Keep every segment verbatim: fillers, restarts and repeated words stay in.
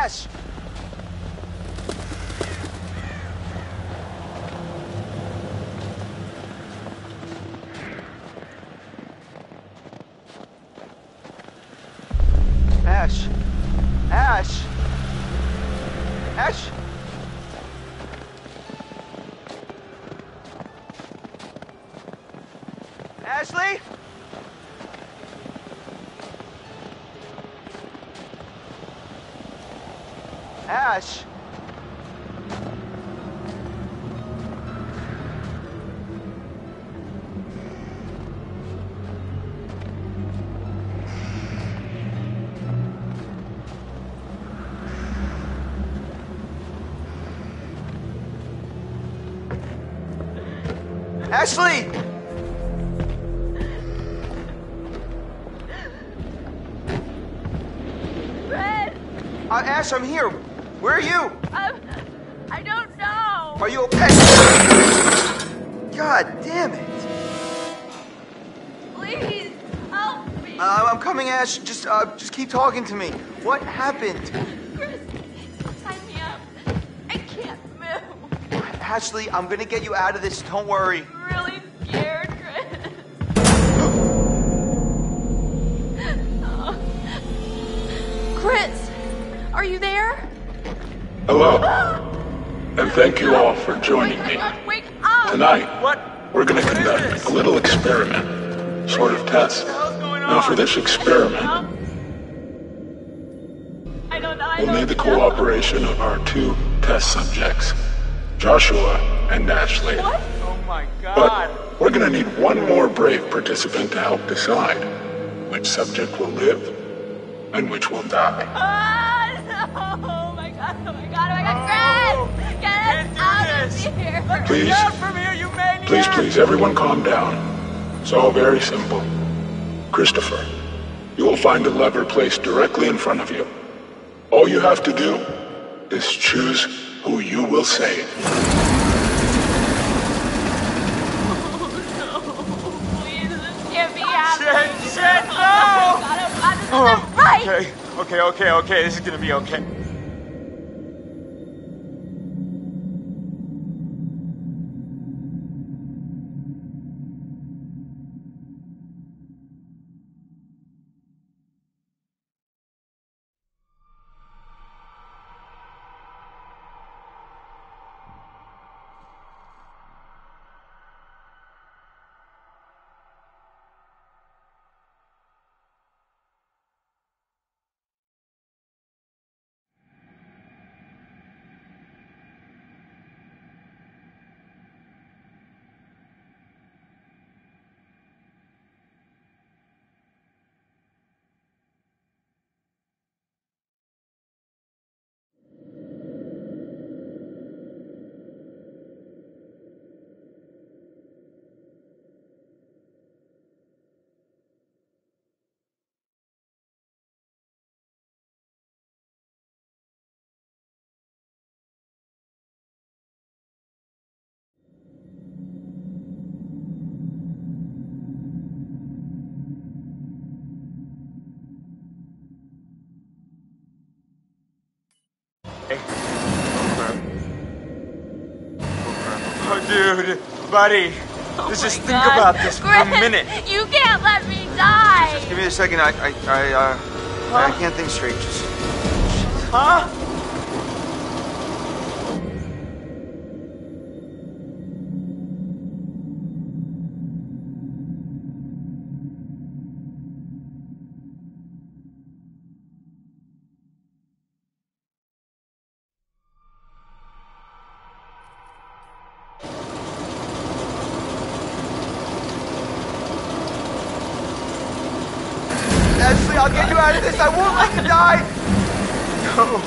Ash! Ash! Ash! Ash! Ashley? Ash? Ashley! Fred! Uh, Ash, I'm here. Where are you? Um, I don't know. Are you okay? God damn it. Please, help me. Uh, I'm coming, Ash. Just, uh, just keep talking to me. What happened? Chris, tie me up. I can't move. Ashley, I'm gonna get you out of this. Don't worry. I'm really scared, Chris. Oh. Chris, are you there? Hello, and thank you all for joining me. Wake up! Tonight, What? we're going to What is conduct this? a little experiment, sort of test. What the hell's going Now, for on? this experiment, I don't know. I we'll don't need the know. cooperation of our two test subjects, Joshua and Ashley. What? Oh my God. But we're going to need one more brave participant to help decide which subject will live and which will die. Ah, no! Oh my god! Oh my god! Oh my god! No. Chris, get Can't us do out this. of here! Please, Get out from here, you maniac! please, please, everyone calm down. It's all very simple. Christopher, you will find a lever placed directly in front of you. All you have to do is choose who you will save. Oh no! Please, this can't be happening! Shit, shit, no! Oh my god! Oh god! This isn't right! Okay, okay, okay, okay. This is gonna be okay. Oh, dude, buddy, Oh let's my just think God. about this for a Chris, minute. You can't let me die! Just give me a second. I, I, I, uh, I can't think straight. Just, huh? Ashley, I'll get you out of this. I won't let you die. No.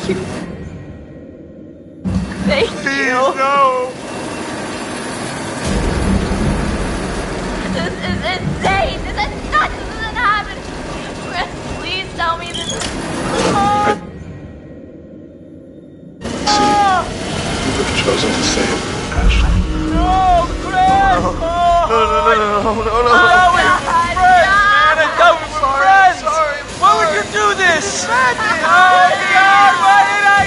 Thank Please, you. no. This is insane! This is nuts! This isn't happening! Chris, please tell me this is... Oh. You have chosen to save Ashley. No, Chris! Oh. No, no, no, no, no, no, no, no. Oh, we were God, friends, no. man. I thought we were sorry, friends. sorry, Why would you do this? Oh, God, why did I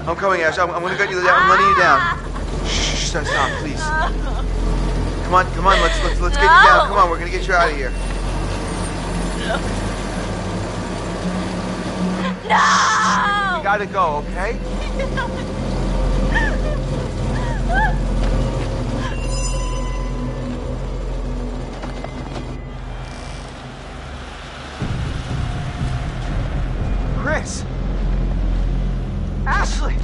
I'm coming, Ash. I'm, I'm gonna get you down. I'm letting you down. Shh, stop, stop, please. Come on, come on. Let's let's let's get you down. Come on, we're gonna get you out of here. No! You gotta go, okay? Chris! Ashley!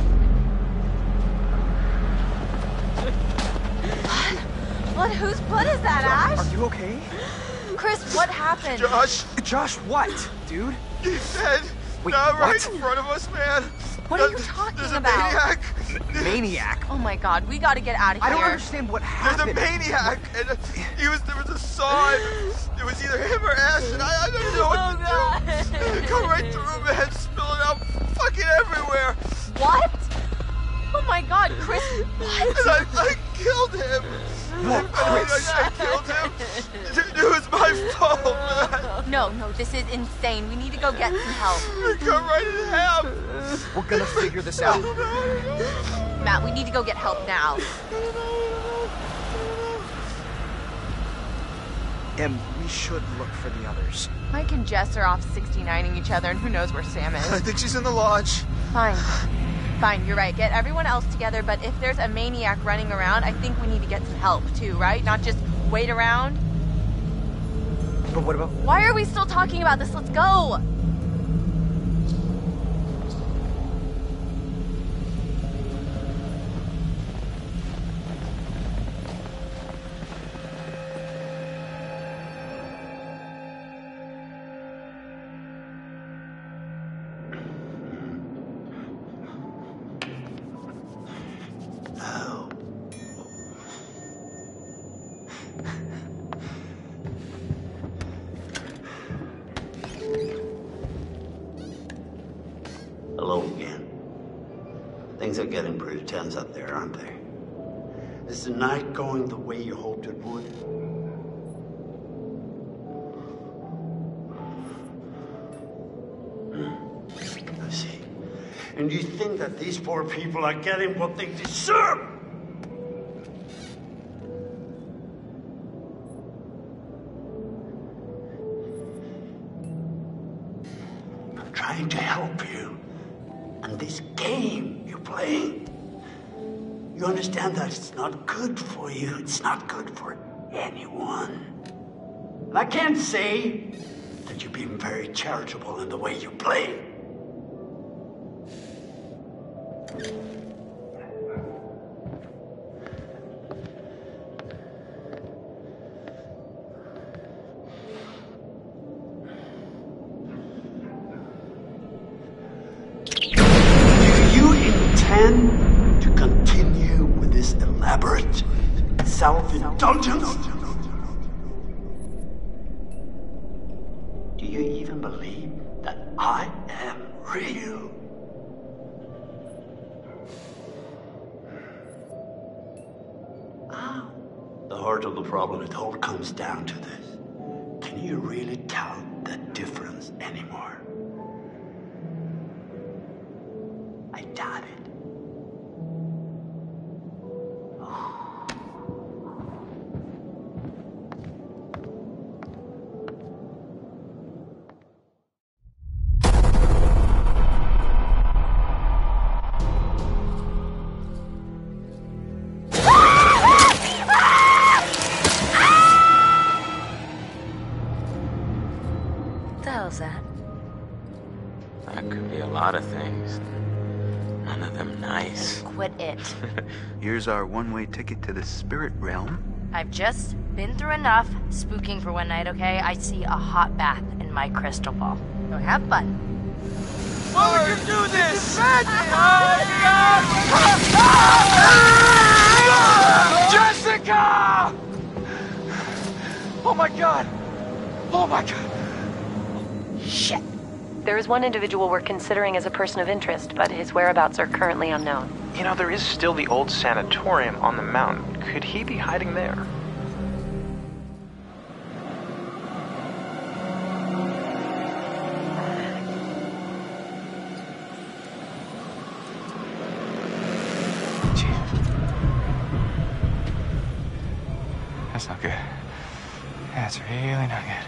What? Whose butt is that, Ash? Are you okay? Chris, what happened? Josh, Josh, what, dude? he's dead. Wait, Not right what? in front of us, man. What are you talking There's about? a maniac. Maniac? Oh my god, we gotta get out of I here. don't understand what There's a happened. maniac, and he was there was a sign. It was either him or Ash, and I, I don't know what Oh, to God. do. It come right through, man, spilling out fucking everywhere. What? Oh my god, Chris, what? And I, I killed him. What, I, I, Chris? I killed him. It, it was my fault, man. No, no, this is insane. We need to go get some help. It cut right in half. We're gonna figure this out. Matt, we need to go get help now. And we should look for the others. Mike and Jess are off sixty-nining each other, and who knows where Sam I is. think she's in the lodge. Fine. Fine, you're right. Get everyone else together, but if there's a maniac running around, I think we need to get some help too, right? Not just wait around. But what about... Why are we still talking about this? Let's go! Hello again. Things are getting pretty tense up there, aren't they? Is the night going the way you hoped it would? Hmm. I see. And you think that these poor people are getting what they deserve? I'm trying to help you. And this game you're playing, you understand that it's not good for you. It's not good for anyone. And I can't say that you're being very charitable in the way you play. To continue with this elaborate self-indulgence? Do you even believe that I am real? Ah, the heart of the problem, it all comes down to this. Can you really tell the difference anymore? I doubt it. What the hell's that? That could be a lot of things. None of them nice. Quit it. Here's our one-way ticket to the spirit realm. I've just been through enough spooking for one night, okay? I see a hot bath in my crystal ball. So have fun. Why would you do this? Jessica! Oh my god! Oh my god! Shit. There is one individual we're considering as a person of interest, but his whereabouts are currently unknown. You know, there is still the old sanatorium on the mountain. Could he be hiding there? not good. That's really not good.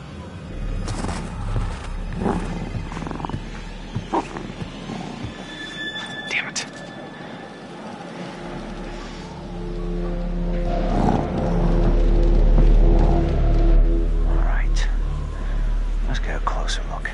Damn it. All right. Let's get a closer look.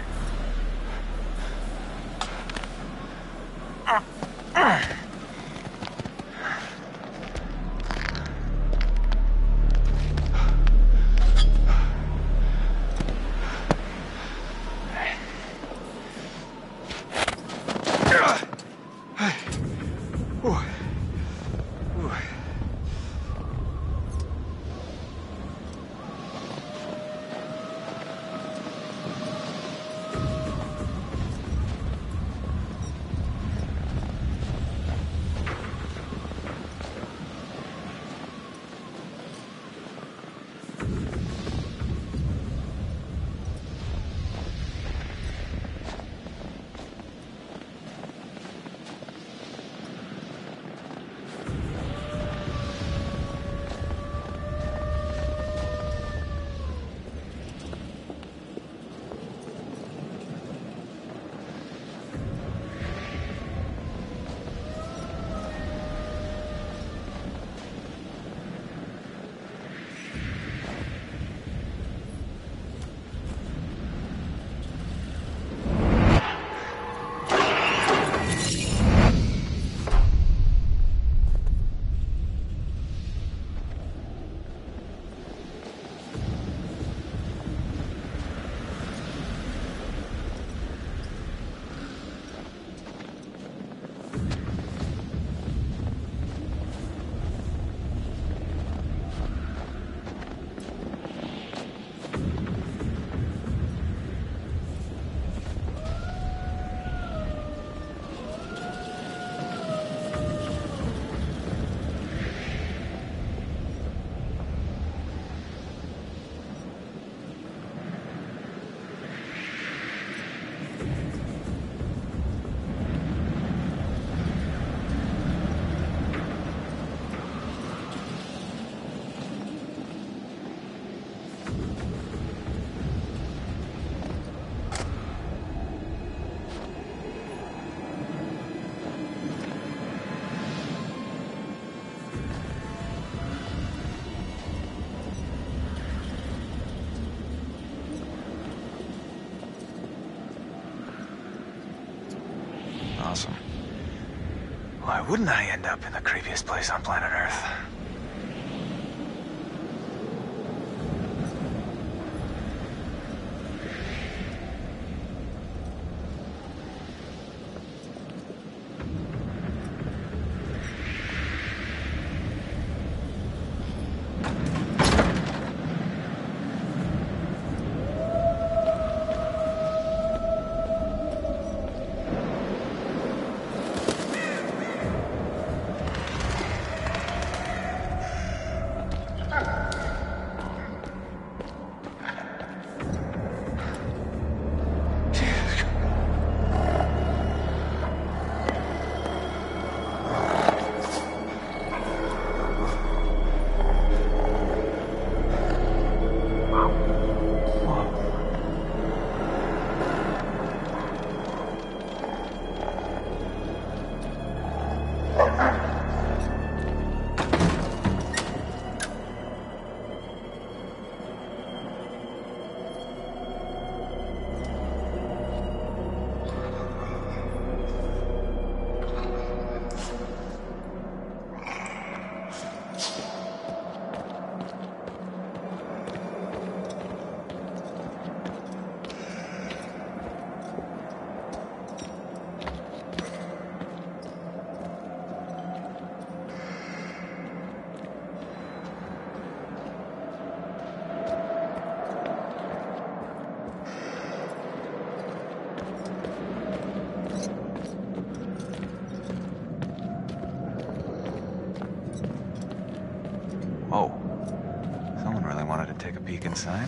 Awesome. Why wouldn't I end up in the creepiest place on planet Earth? Whoa. Someone really wanted to take a peek inside.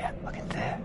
here. Look in there.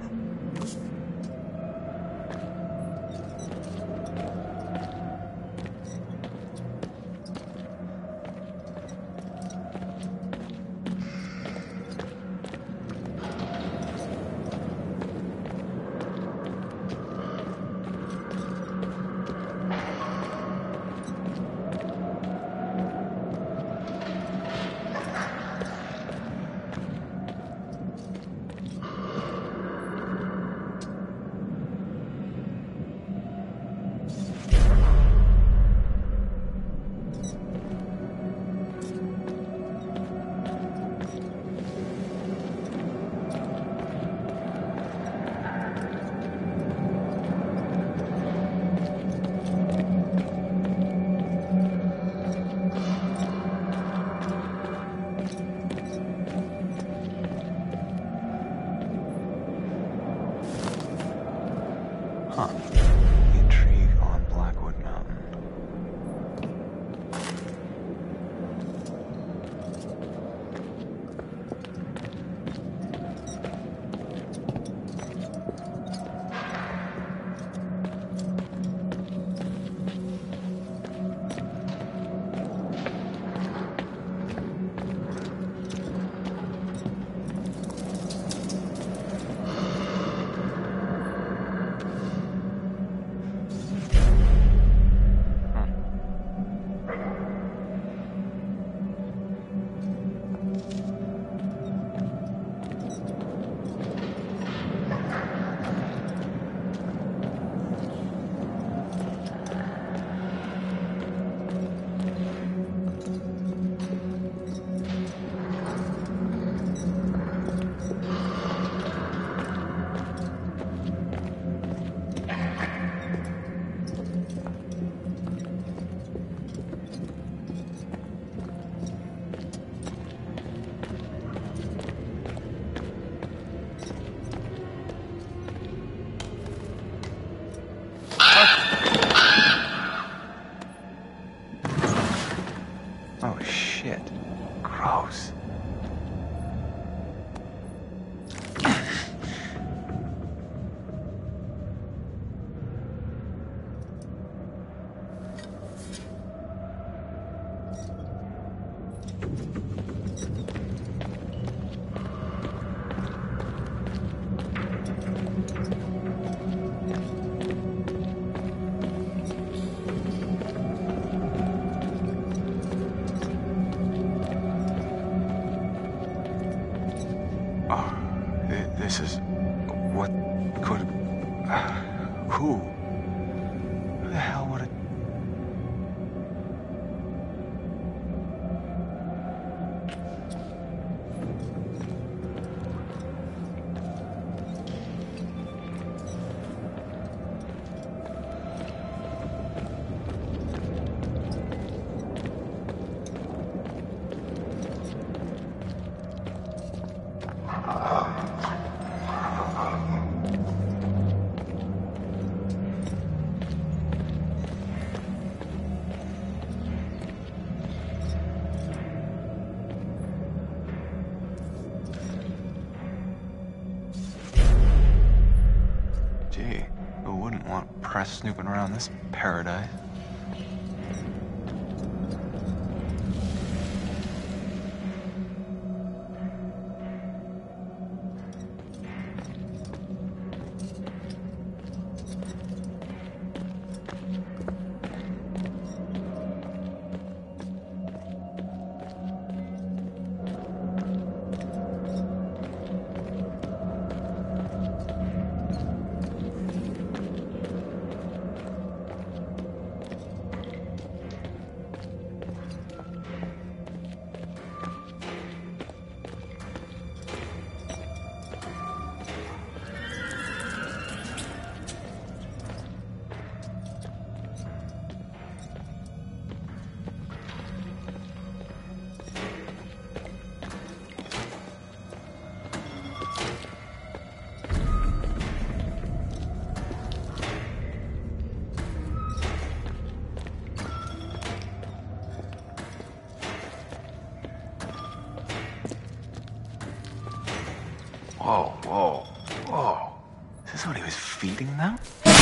Huh. Intrigue on Blackwood Mountain. Oh shit. Gross. Oh, th- this is... what could... Uh, who? Who the hell would it... Gee, who wouldn't want press snooping around this paradise? Whoa, whoa. That's what he was feeding them?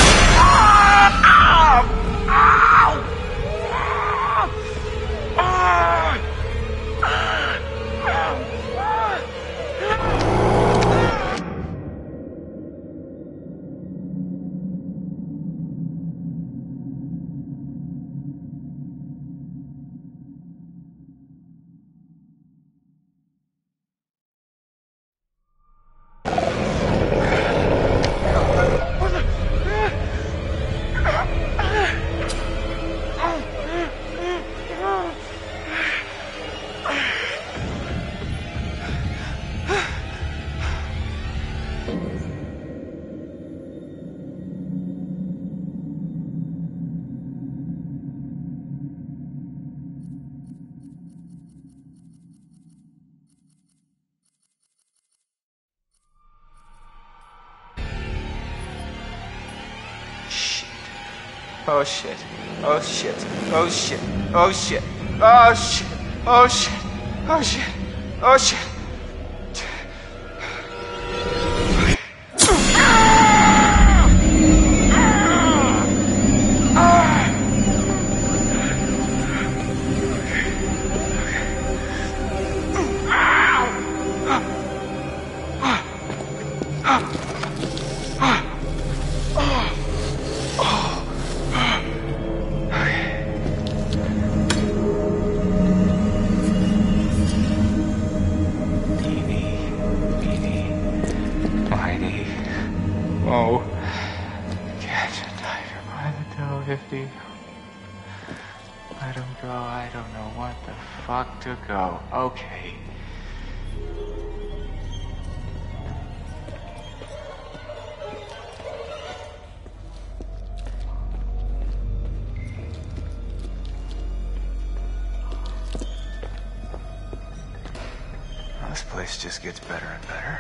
Oh shit. Oh shit. Oh shit. Oh shit. Oh shit. Oh shit. Oh shit. Oh shit. Oh, catch a tiger by the toe, fifty. Let him go. I don't know what the fuck to go. Okay. This place just gets better and better.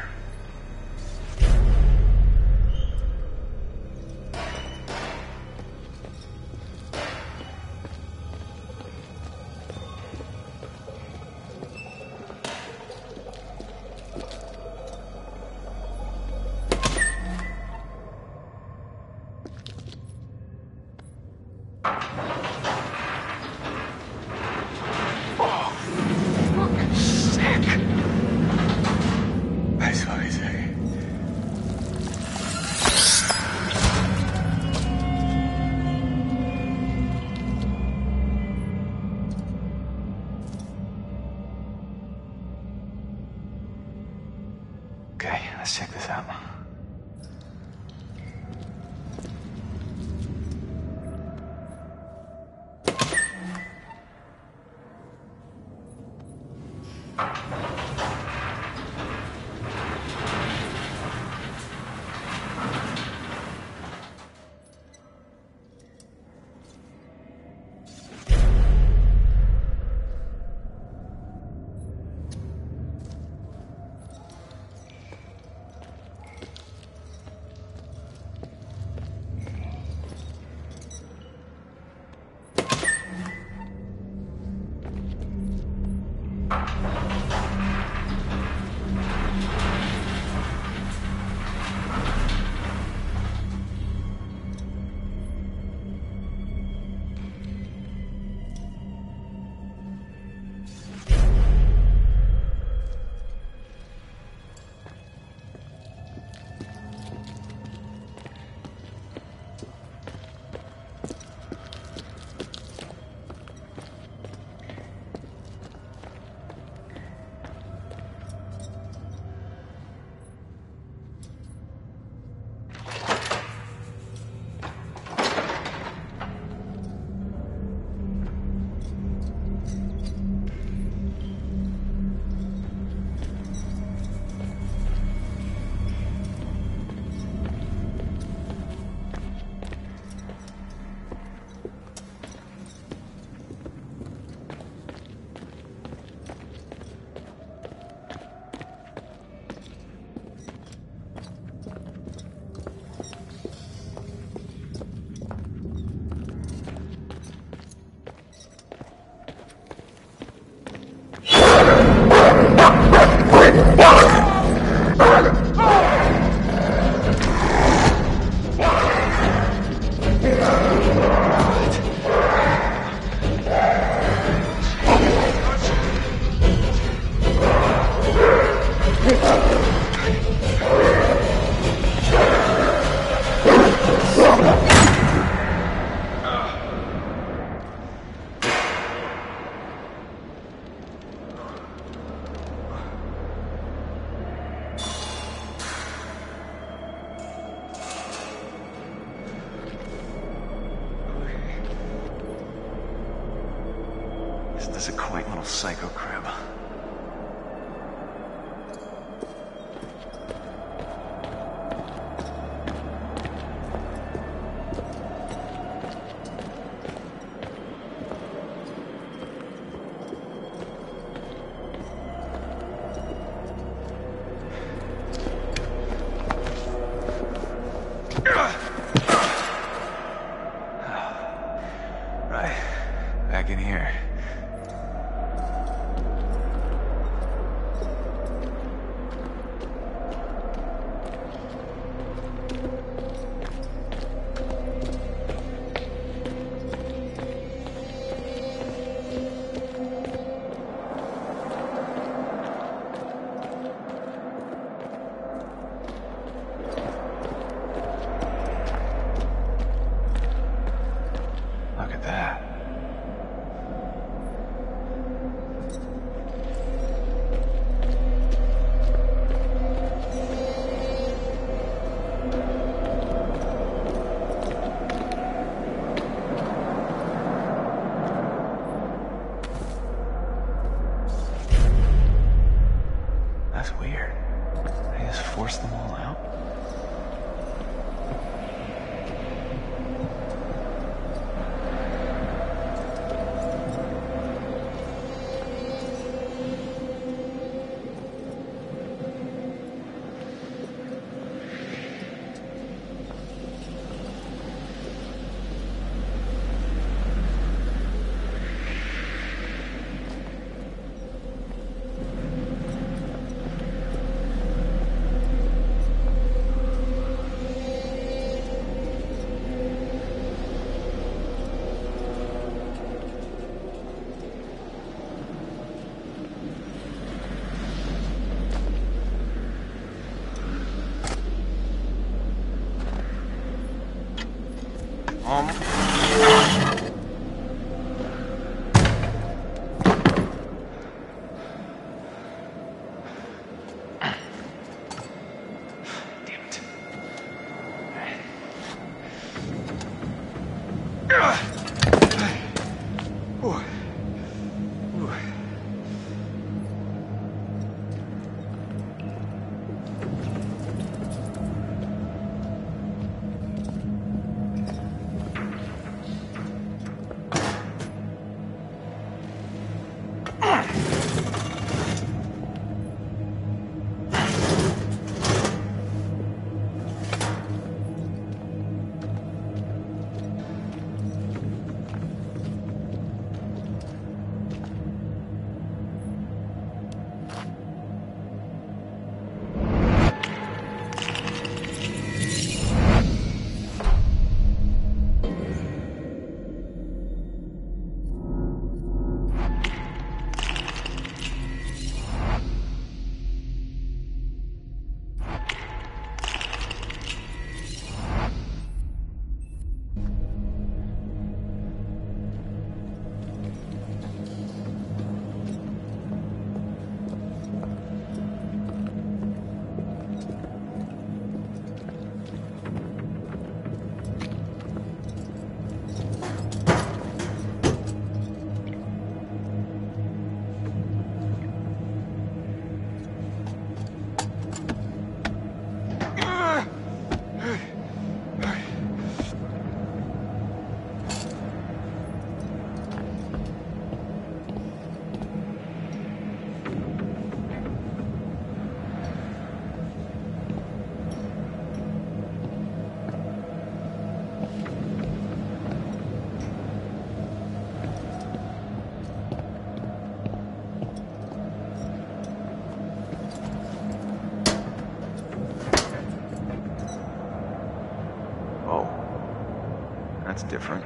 is a quaint little psycho crib. Right, back in here. Look at that. That's weird. They just forced them all out? Um. Damn it. Ooh. Ooh. That's different.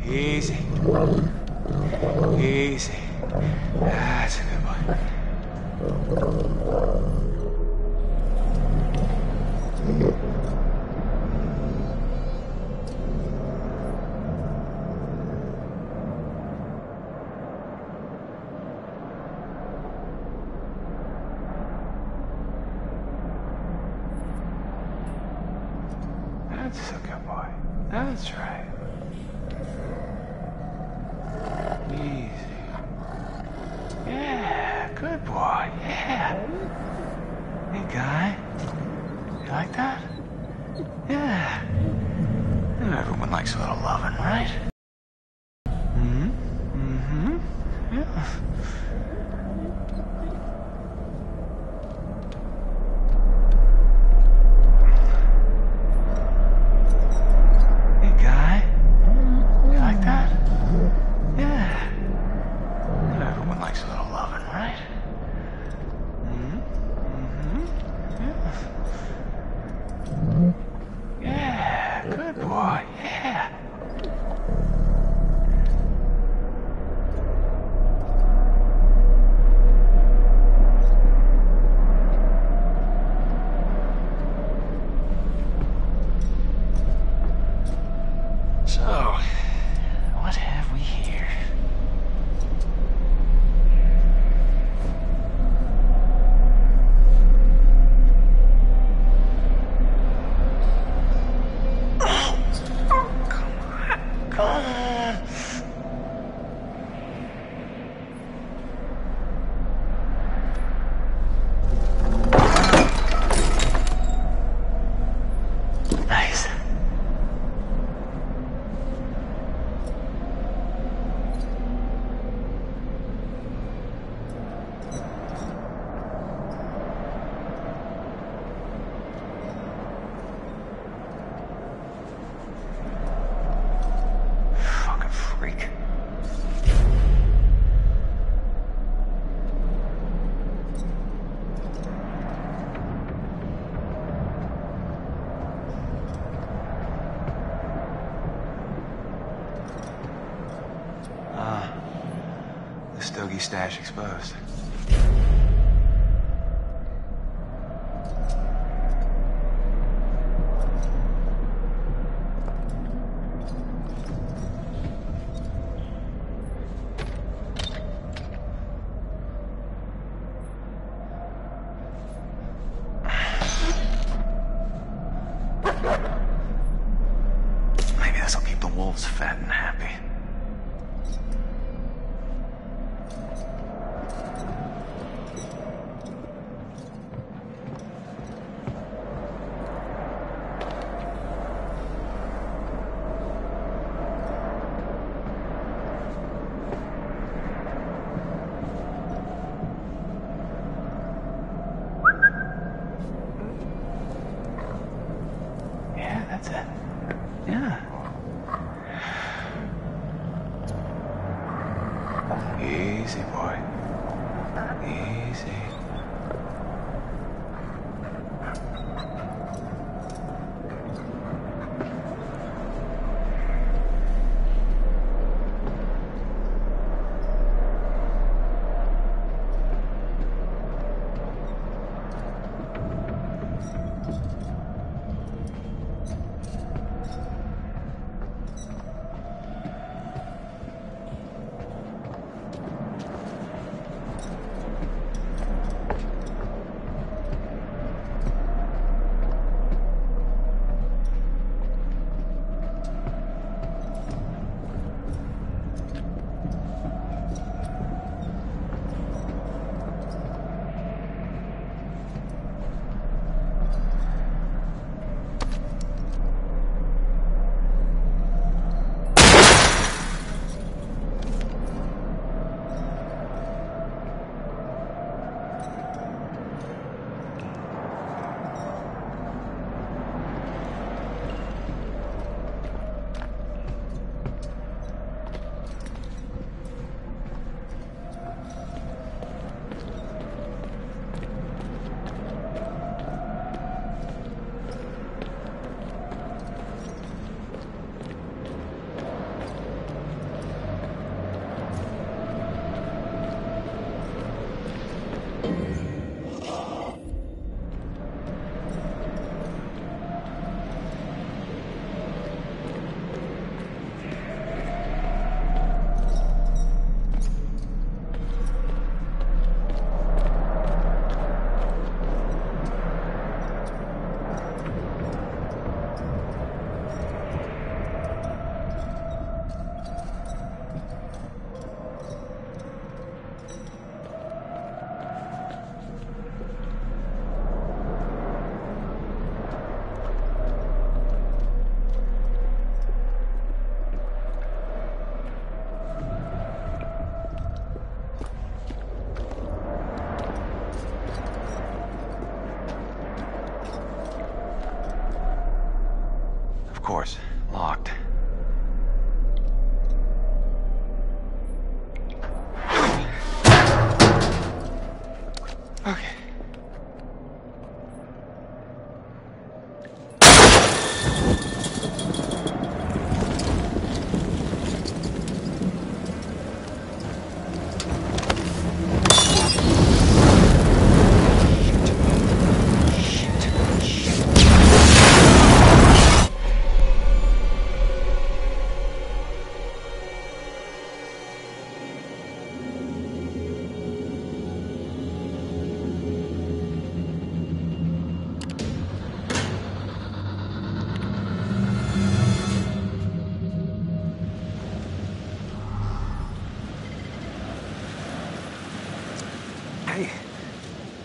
Easy. Easy. That's a good boy. That's a good boy. That's right. Easy. Yeah, good boy. Yeah. Hey, guy. You like that? Yeah. Everyone likes a little loving, right? Mm-hmm. Mm-hmm. Yeah. Stogie stash exposed. Maybe this'll keep the wolves fat and happy. That's it. Yeah. Easy, boy. Easy.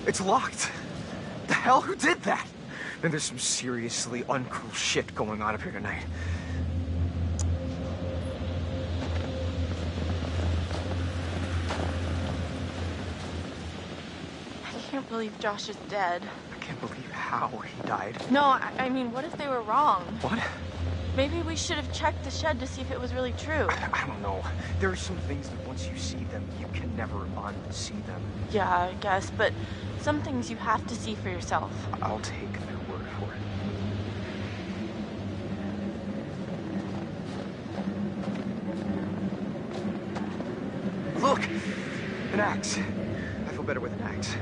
It's locked. The hell? Who did that? Then there's some seriously uncool shit going on up here tonight. I can't believe Josh is dead. I can't believe how he died. No, I, I mean, what if they were wrong? What? Maybe we should have checked the shed to see if it was really true. I, I don't know. There are some things that once you see them, you can never unsee them. Yeah, I guess, but some things you have to see for yourself. I'll take their word for it. Look! An axe. I feel better with an axe.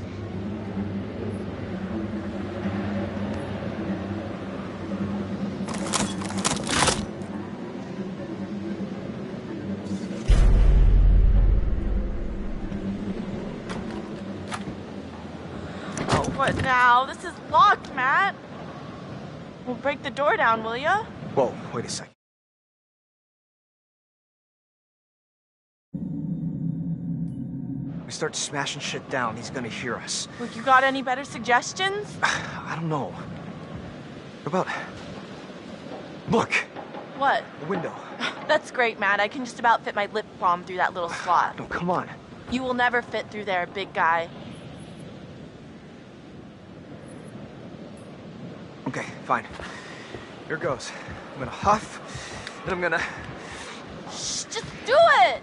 What now? This is locked, Matt. We'll break the door down, will ya? Whoa, wait a second. We start smashing shit down, he's gonna hear us. Look, you got any better suggestions? I don't know. What about... Look! What? A window. That's great, Matt. I can just about fit my lip balm through that little slot. No, come on. You will never fit through there, big guy. Okay, fine. Here goes. I'm gonna huff, then I'm gonna... Shh, just do it!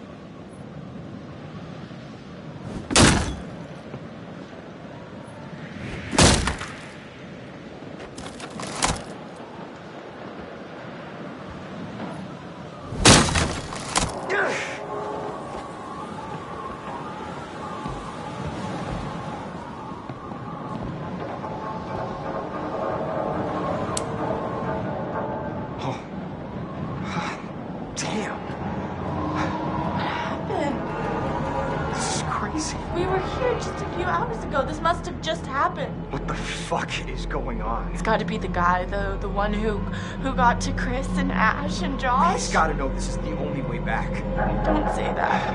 This must have just happened. What the fuck is going on? It's got to be the guy, the the one who who got to Chris and Ash and Josh. He's got to know this is the only way back. Don't say that.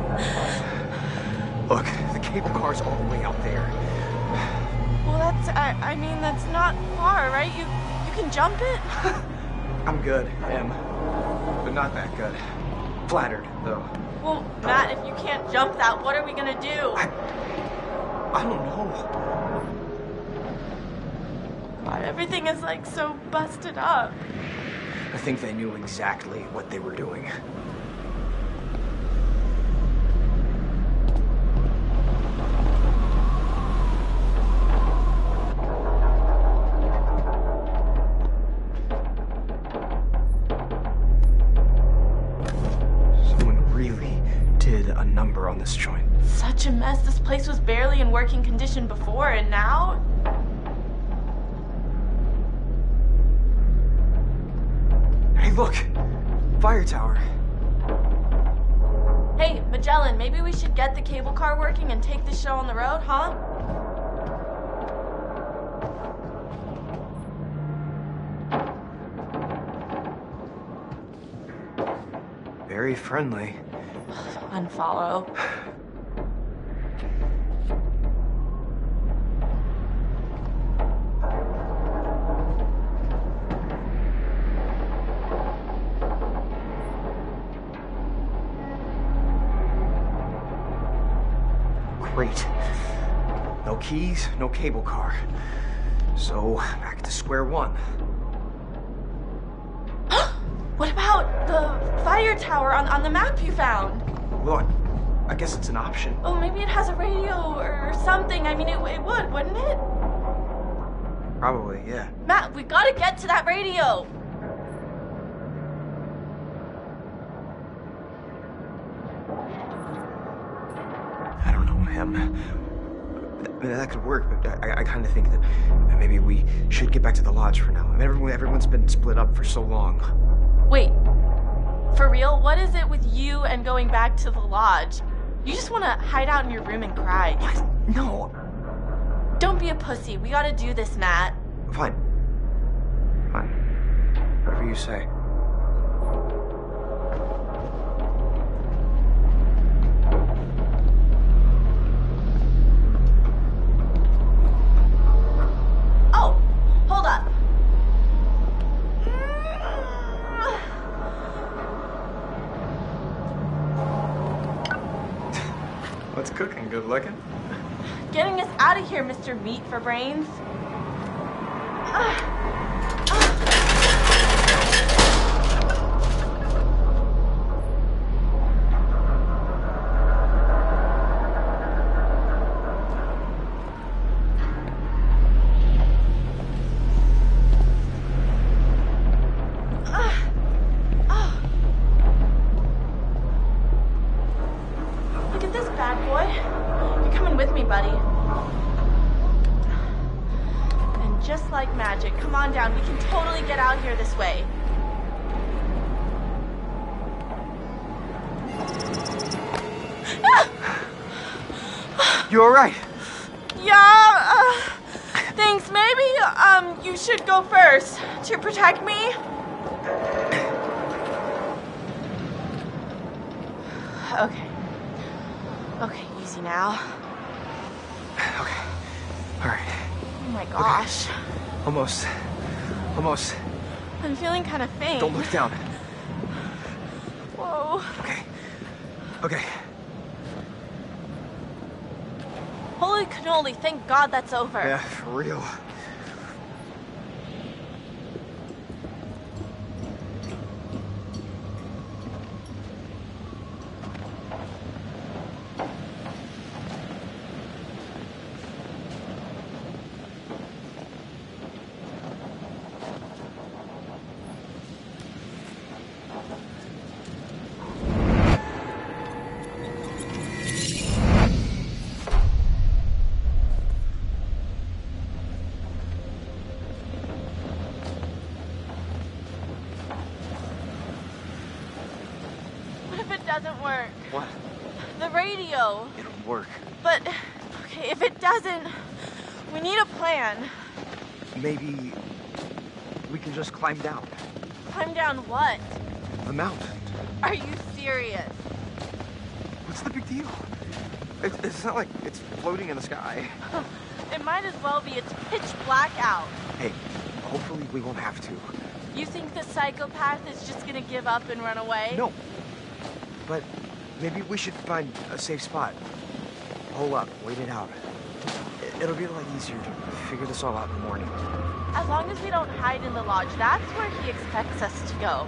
Look, the cable car's all the way out there. Well, that's I I mean that's not far, right? You you can jump it. I'm good, Em, but not that good. Flattered though. Well, Matt, if you can't jump that, what are we gonna do? I... I don't know. God, everything is like so busted up. I think they knew exactly what they were doing. Someone really did a number on this joint. Such a mess. This place was barely in working condition before, and now... Hey, look! Fire tower. Hey, Magellan, maybe we should get the cable car working and take this show on the road, huh? Very friendly. Unfollow. Great. No keys, no cable car. So, back to square one. What about the fire tower on, on the map you found? Well, I guess it's an option. Oh, maybe it has a radio or something. I mean, it, it would, wouldn't it? Probably, yeah. Matt, we gotta get to that radio. I don't know, Em. I mean, that could work, but I, I kind of think that maybe we should get back to the lodge for now. I mean, everyone, everyone's been split up for so long. Wait, for real? What is it with you and going back to the lodge? You just want to hide out in your room and cry. What? No. Don't be a pussy. We gotta do this, Matt. Fine. Fine. Whatever you say. What's cooking? Good looking? Getting us out of here, Mister Meat for Brains. Ugh. You all right? Yeah, uh, thanks. Maybe, um, you should go first to protect me. Okay. Okay, easy now. Okay. All right. Oh my gosh. Okay. Almost. Almost. I'm feeling kind of faint. Don't look down. Whoa. Okay. Okay. Holy cannoli, thank God that's over. Yeah, for real. Doesn't work. What? The radio. It'll work. But, okay, if it doesn't, we need a plan. Maybe we can just climb down. Climb down what? The mountain. Are you serious? What's the big deal? It, it's not like it's floating in the sky. It might as well be. It's pitch black out. Hey, hopefully we won't have to. You think the psychopath is just gonna give up and run away? No. But maybe we should find a safe spot. Hole up, wait it out. It'll be a lot easier to figure this all out in the morning. As long as we don't hide in the lodge, that's where he expects us to go.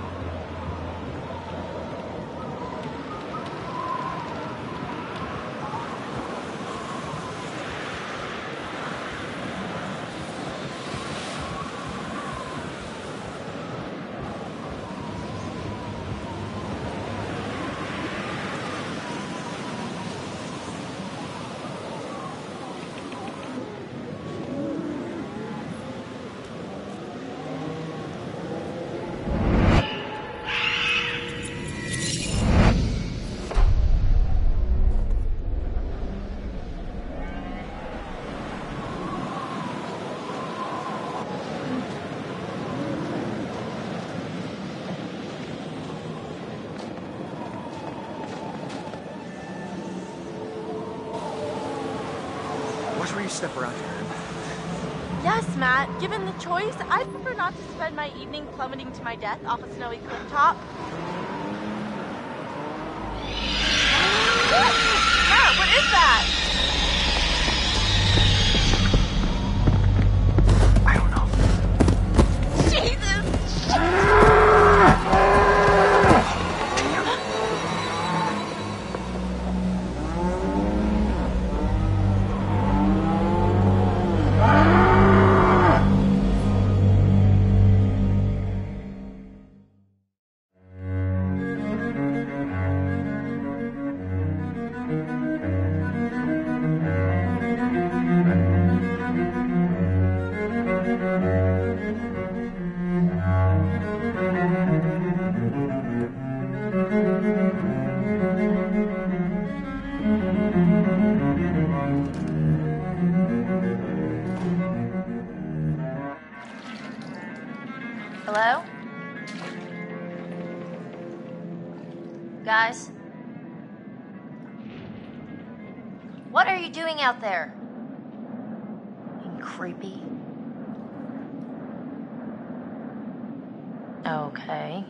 Where you step around here. Yes, Matt. Given the choice, I'd prefer not to spend my evening plummeting to my death off a snowy cliff top. Matt, what is that? I don't know. Jesus! Hello? Guys? What are you doing out there? Being creepy? Okay.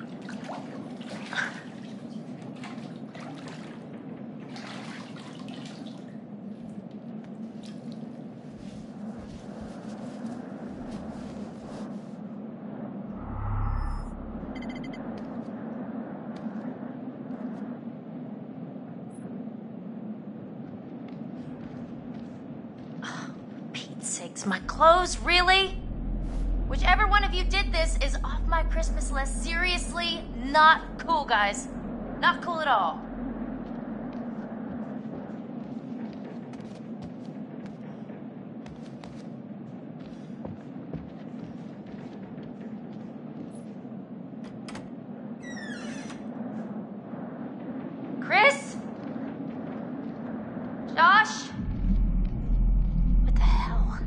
my clothes, really? Whichever one of you did this is off my Christmas list. Seriously, not cool, guys. Not cool at all. Chris? Josh? What the hell?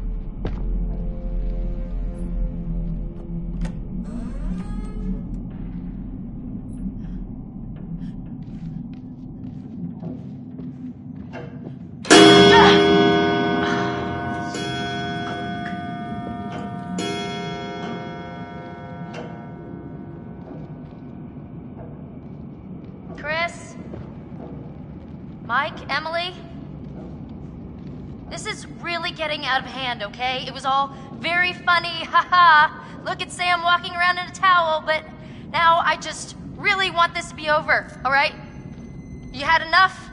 Chris? Mike? Emily? This is really getting out of hand, okay? It was all very funny, haha. Look at Sam walking around in a towel, but now I just really want this to be over, all right? You had enough?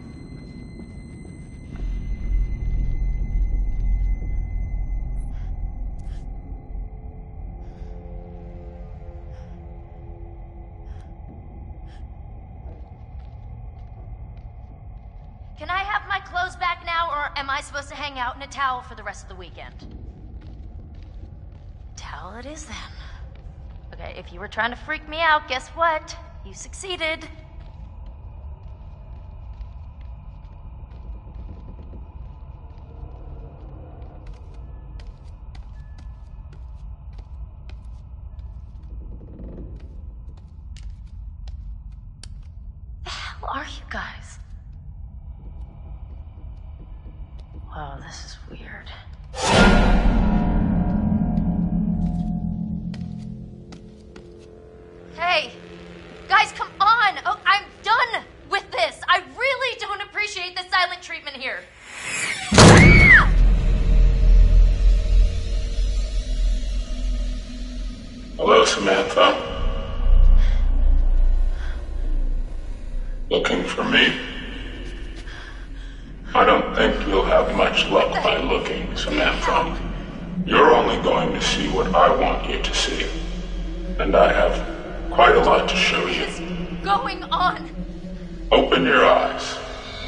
Can I have my clothes back now, or am I supposed to hang out in a towel for the rest of the weekend? Towel it is then. Okay, if you were trying to freak me out, guess what? You succeeded. The hell are you guys? Wow, this is weird. Hey, guys, come on! Oh, I'm done with this! I really don't appreciate the silent treatment here. Hello, Samantha. Looking for me? I don't think you'll have much luck by looking, Samantha. You're only going to see what I want you to see. And I have quite a lot to show you. What is going on? Open your eyes.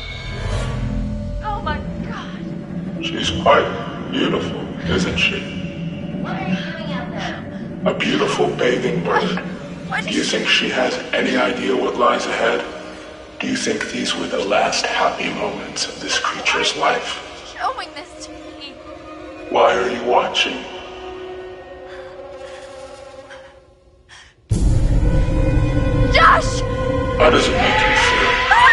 Oh my god. She's quite beautiful, isn't she? What are you doing out there? A beautiful bathing bird. What Do you think she has any idea what lies ahead? Do you think these were the last happy moments of this creature's life? Showing this to me. Why are you watching? Josh! How does it make you feel?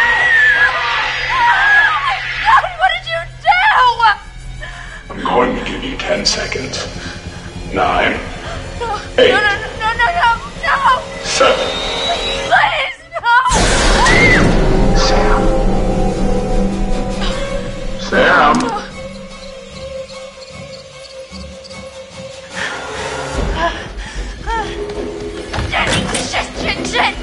God, what did you do? I'm going to give you ten seconds. Nine. No, Eight. no, no, no, no, no, no! Seven. Please, no! Sam. Sam. Shit, shit, shit!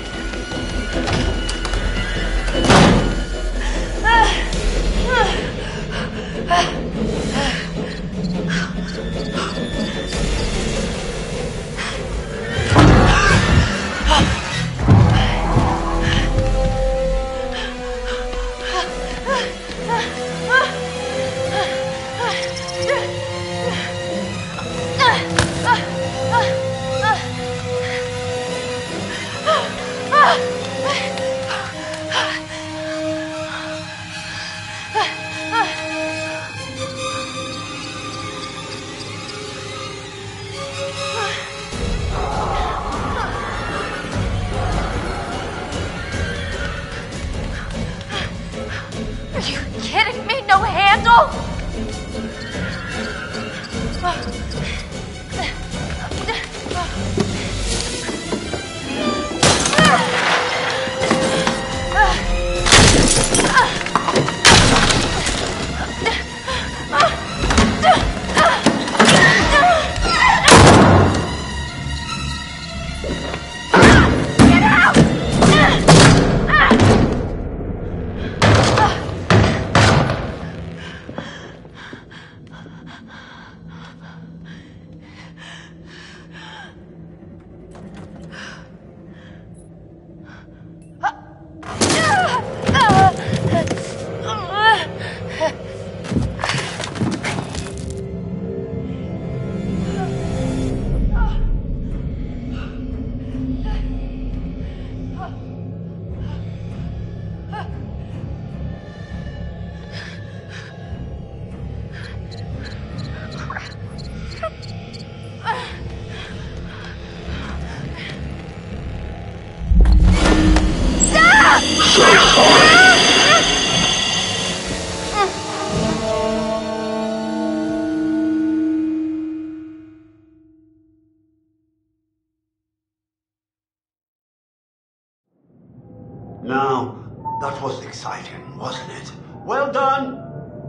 That was exciting, wasn't it? Well done!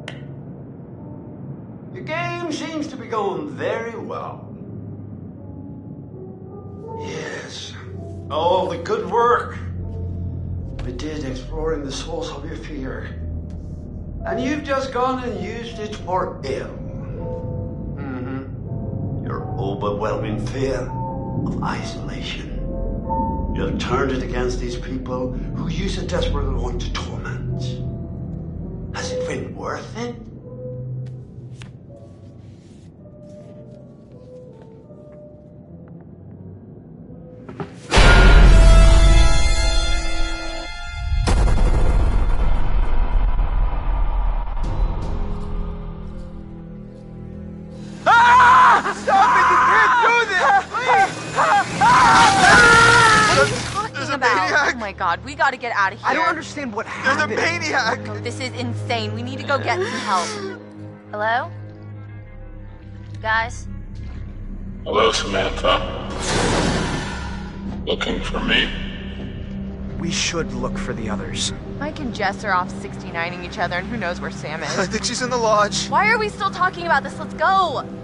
The game seems to be going very well. Yes. Oh, the good work we did exploring the source of your fear. And you've just gone and used it for ill. Mm-hmm. Your overwhelming fear of isolation. You've turned it against these people who you so desperately want to torment. Has it been worth it? Oh my god, we gotta get out of here. I don't understand what happened. There's a maniac! Oh, this is insane. We need to go get some help. Hello? Guys? Hello, Samantha. Looking for me? We should look for the others. Mike and Jess are off sixty-nining each other, and who knows where Sam I is. think she's in the lodge. Why are we still talking about this? Let's go!